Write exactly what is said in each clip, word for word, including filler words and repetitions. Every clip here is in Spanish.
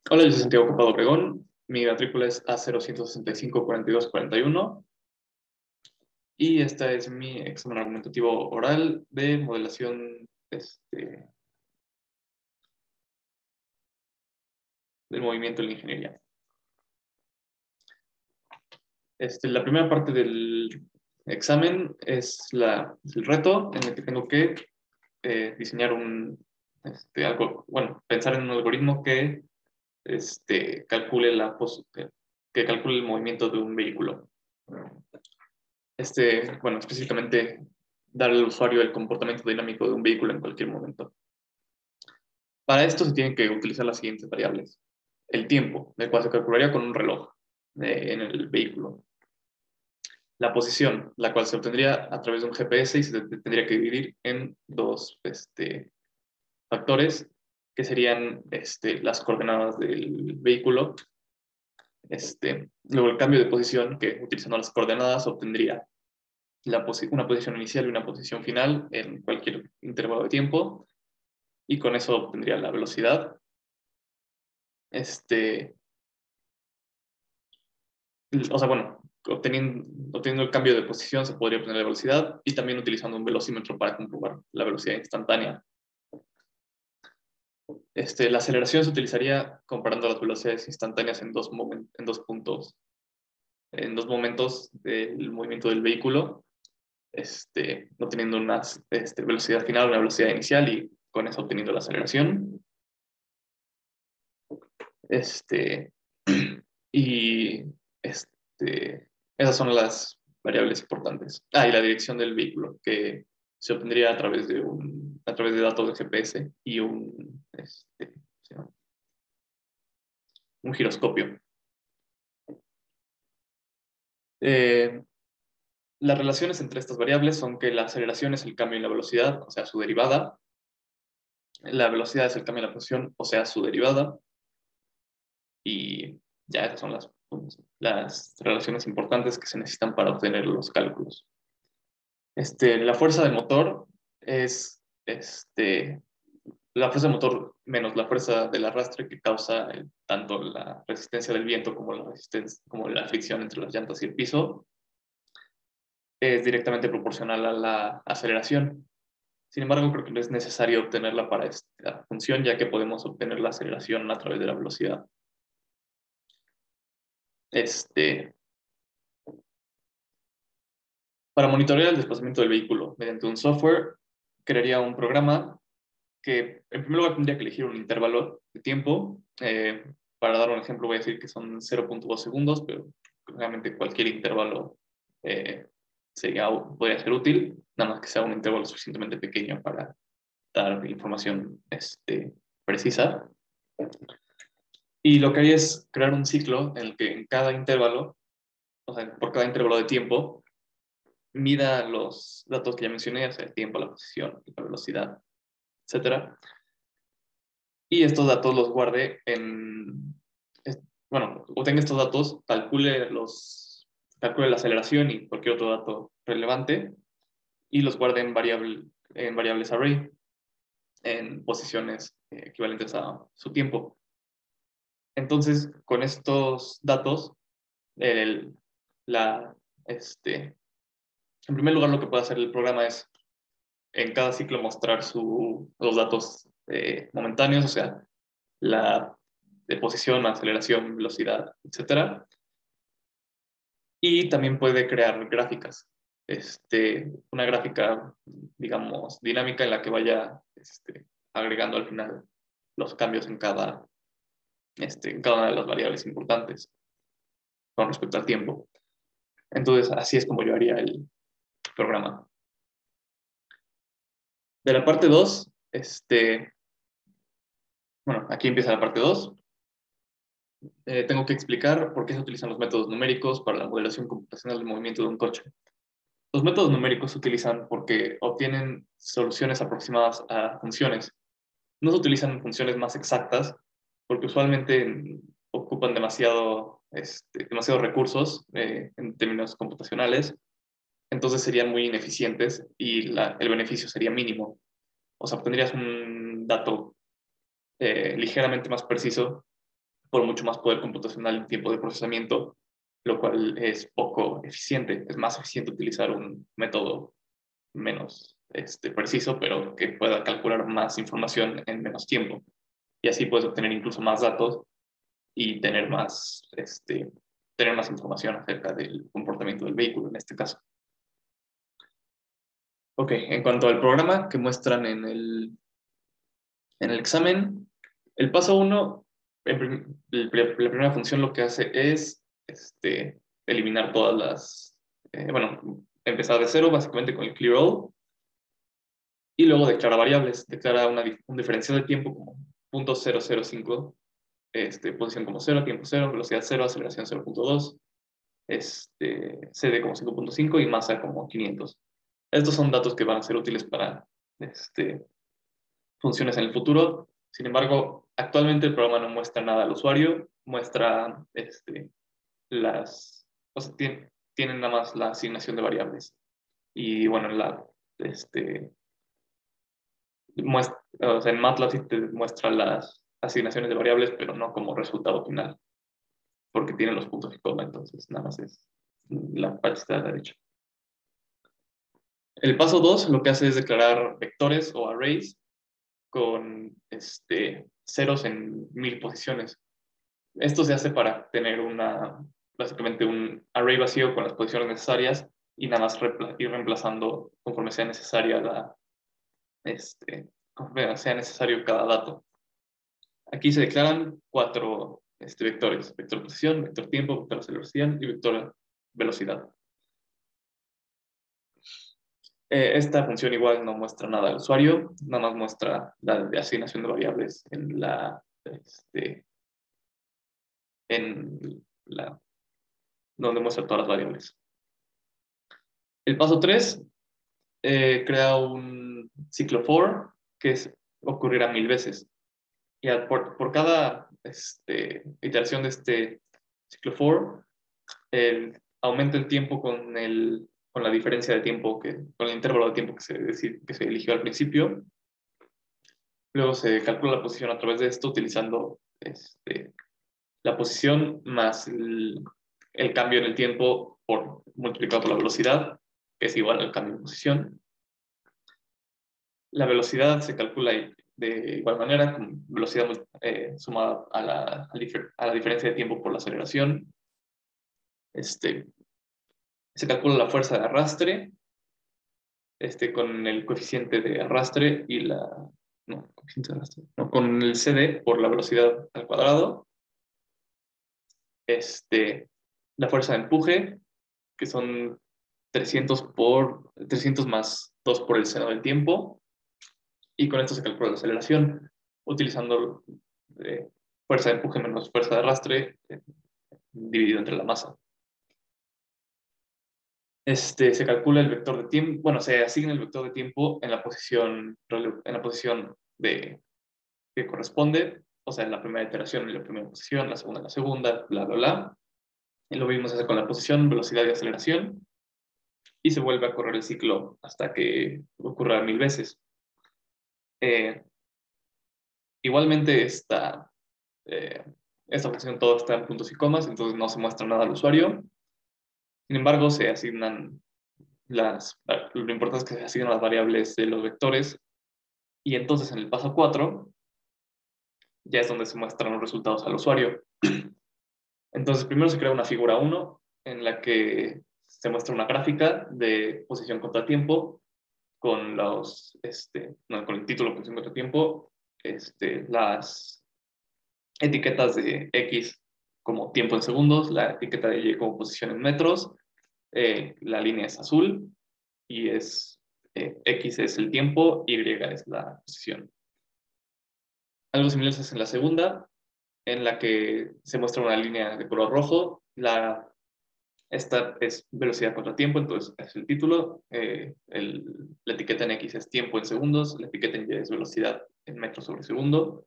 Hola, yo soy Santiago Copado Obregón. Mi matrícula es A cero uno seis cinco cuatro dos cuatro uno y esta es mi examen argumentativo oral de modelación este, del movimiento en la ingeniería. Este, la primera parte del examen es, la, es el reto en el que tengo que eh, diseñar un, este, algo, bueno, pensar en un algoritmo que este, calcule, la pos que, que calcule el movimiento de un vehículo. Este, bueno, específicamente dar al usuario el comportamiento dinámico de un vehículo en cualquier momento. Para esto se tienen que utilizar las siguientes variables. El tiempo, del cual se calcularía con un reloj de, en el vehículo. La posición, la cual se obtendría a través de un G P S y se tendría que dividir en dos este, factores, que serían este, las coordenadas del vehículo. Este, luego el cambio de posición, que utilizando las coordenadas obtendría la posi una posición inicial y una posición final en cualquier intervalo de tiempo, y con eso obtendría la velocidad. Este, o sea, bueno, obteniendo, obteniendo el cambio de posición se podría obtener la velocidad y también utilizando un velocímetro para comprobar la velocidad instantánea. Este, la aceleración se utilizaría comparando las velocidades instantáneas en dos, en dos puntos, en dos momentos del movimiento del vehículo, este, obteniendo una este, velocidad final, una velocidad inicial y con eso obteniendo la aceleración. Este, y este, esas son las variables importantes. Ah, y la dirección del vehículo, que se obtendría a través de, un, a través de datos de G P S y un, este, un giroscopio. Eh, las relaciones entre estas variables son que la aceleración es el cambio en la velocidad, o sea, su derivada. La velocidad es el cambio en la posición, o sea, su derivada. Y ya esas son las, las relaciones importantes que se necesitan para obtener los cálculos. Este, la fuerza del motor es este, la fuerza del motor menos la fuerza del arrastre que causa el, tanto la resistencia del viento como la, resistencia, como la fricción entre las llantas y el piso. Es directamente proporcional a la aceleración. Sin embargo, creo que no es necesario obtenerla para esta función, ya que podemos obtener la aceleración a través de la velocidad. Este, para monitorear el desplazamiento del vehículo mediante un software, crearía un programa que en primer lugar tendría que elegir un intervalo de tiempo. Eh, para dar un ejemplo, voy a decir que son cero punto dos segundos, pero realmente cualquier intervalo eh, sería, podría ser útil, nada más que sea un intervalo suficientemente pequeño para dar información este, precisa. Y lo que hay es crear un ciclo en el que en cada intervalo, o sea, por cada intervalo de tiempo, mida los datos que ya mencioné, o sea, el tiempo, la posición, la velocidad, etcétera. Y estos datos los guarde en, bueno, obtenga estos datos, calcule, los, calcule la aceleración y cualquier otro dato relevante y los guarde en, variable, en variables array, en posiciones equivalentes a su tiempo. Entonces, con estos datos, el, la, este, en primer lugar, lo que puede hacer el programa es en cada ciclo mostrar su, los datos eh, momentáneos, o sea, la de posición, aceleración, velocidad, etcétera. Y también puede crear gráficas. Este, una gráfica, digamos, dinámica en la que vaya este, agregando al final los cambios en cada, este, en cada una de las variables importantes con respecto al tiempo. Entonces, así es como yo haría el programa. De la parte dos, este, bueno, aquí empieza la parte dos. Eh, tengo que explicar por qué se utilizan los métodos numéricos para la modelación computacional del movimiento de un coche. Los métodos numéricos se utilizan porque obtienen soluciones aproximadas a funciones. No se utilizan funciones más exactas porque usualmente ocupan demasiado, este, demasiados recursos eh, en términos computacionales, entonces serían muy ineficientes y la, el beneficio sería mínimo. O sea, obtendrías un dato eh, ligeramente más preciso por mucho más poder computacional en tiempo de procesamiento, lo cual es poco eficiente. Es más eficiente utilizar un método menos este, preciso, pero que pueda calcular más información en menos tiempo. Y así puedes obtener incluso más datos y tener más, este, tener más información acerca del comportamiento del vehículo en este caso. Ok, en cuanto al programa que muestran en el, en el examen, el paso uno, la primera función lo que hace es este, eliminar todas las, eh, bueno, empezar de cero básicamente con el clear all y luego declara variables, declara una, un diferencial de tiempo como punto cero cero cinco, este, posición como cero, tiempo cero, velocidad cero, aceleración cero punto dos, este, C D como cinco punto cinco y masa como quinientos. Estos son datos que van a ser útiles para este, funciones en el futuro. Sin embargo, actualmente el programa no muestra nada al usuario, muestra este, las, o sea, tiene, tienen nada más la asignación de variables. Y bueno, la, este, muestra, o sea, en MATLAB sí te muestra las asignaciones de variables, pero no como resultado final, porque tiene los puntos y coma, entonces nada más es la parte de la derecha. El paso dos lo que hace es declarar vectores o arrays con este, ceros en mil posiciones. Esto se hace para tener una, básicamente un array vacío con las posiciones necesarias y nada más ir reemplazando conforme sea necesaria la, este, conforme sea necesario cada dato. Aquí se declaran cuatro este, vectores: vector posición, vector tiempo, vector aceleración y vector velocidad. Eh, esta función igual no muestra nada al usuario, nada más muestra la de asignación de variables en la, este, en la, donde muestra todas las variables. El paso tres eh, crea un ciclo for que es, ocurrirá mil veces. Y al, por, por, cada este, iteración de este ciclo for, el, aumenta el tiempo con, el, con la diferencia de tiempo, que, con el intervalo de tiempo que se, que se eligió al principio. Luego se calcula la posición a través de esto utilizando este, la posición más el, el cambio en el tiempo por, multiplicado por la velocidad, que es igual al cambio de posición. La velocidad se calcula de igual manera, con velocidad eh, sumada a la, a la diferencia de tiempo por la aceleración. Este, se calcula la fuerza de arrastre este, con el coeficiente de arrastre y la... No, coeficiente de arrastre. No, con el C D por la velocidad al cuadrado. Este, la fuerza de empuje, que son trescientos, por, trescientos más dos por el seno del tiempo. Y con esto se calcula la aceleración, utilizando eh, fuerza de empuje menos fuerza de arrastre eh, dividido entre la masa. Este, se calcula el vector de tiempo, bueno, se asigna el vector de tiempo en la posición, en la posición de, que corresponde, o sea, en la primera iteración en la primera posición, la segunda en la segunda, bla, bla, bla. Y lo mismo se hace con la posición, velocidad y aceleración, y se vuelve a correr el ciclo hasta que ocurra mil veces. Eh, igualmente, esta, eh, esta función todo está en puntos y comas, entonces no se muestra nada al usuario. Sin embargo, se asignan las, lo importante es que se asignan las variables de los vectores, y entonces en el paso cuatro ya es donde se muestran los resultados al usuario. Entonces primero se crea una figura uno en la que se muestra una gráfica de posición contra tiempo con los, este, no, con el título posición contra tiempo, este, las etiquetas de X como tiempo en segundos, la etiqueta de Y como posición en metros, eh, la línea es azul y es eh, X es el tiempo, Y es la posición. Algo similar se hace en la segunda, en la que se muestra una línea de color rojo. La, esta es velocidad contra tiempo, entonces es el título. Eh, el, la etiqueta en X es tiempo en segundos, la etiqueta en Y es velocidad en metros sobre segundo.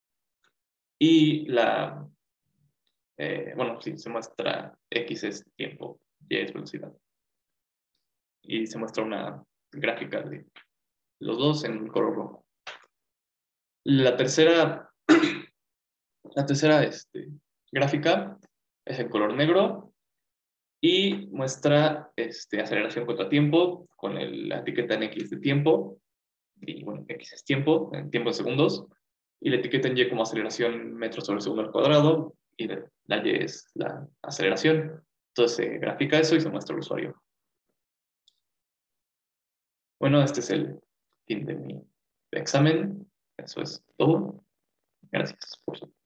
Y la, eh, bueno, sí, se muestra X es tiempo, Y es velocidad. Y se muestra una gráfica de los dos en color rojo. La tercera, la tercera este, gráfica es en color negro y muestra este, aceleración contra tiempo con el, la etiqueta en X de tiempo, y bueno, X es tiempo, en tiempo de segundos, y la etiqueta en Y como aceleración metros sobre segundo al cuadrado, y la Y es la aceleración. Entonces se grafica eso y se muestra al usuario. Bueno, este es el fin de mi examen. Eso es todo. Gracias por su